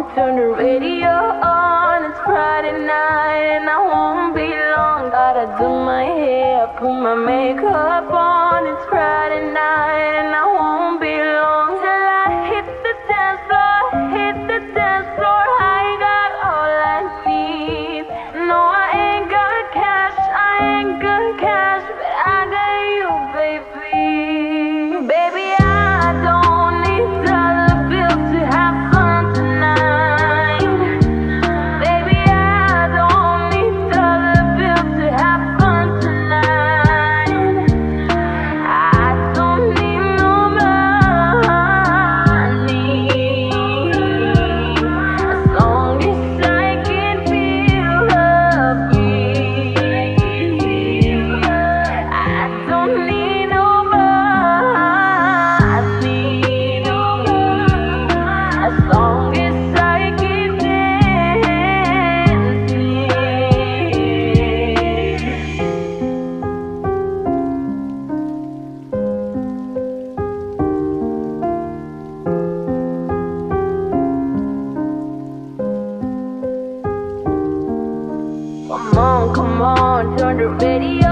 turn the radio on. It's Friday night and I won't be long. Gotta do my hair, put my makeup on. It's Friday night and I won't be long till I hit the dance floor, hit the dance floor. I got all I need. No, I ain't got cash, I ain't got cash, but I got you, baby. Baby, I don't need dollar bills to have fun tonight. Baby, I don't need dollar bills to have fun tonight. I don't need no money, as long as I can feel the beat. I don't need no money, as long as I keep dancing. Come on, turn the radio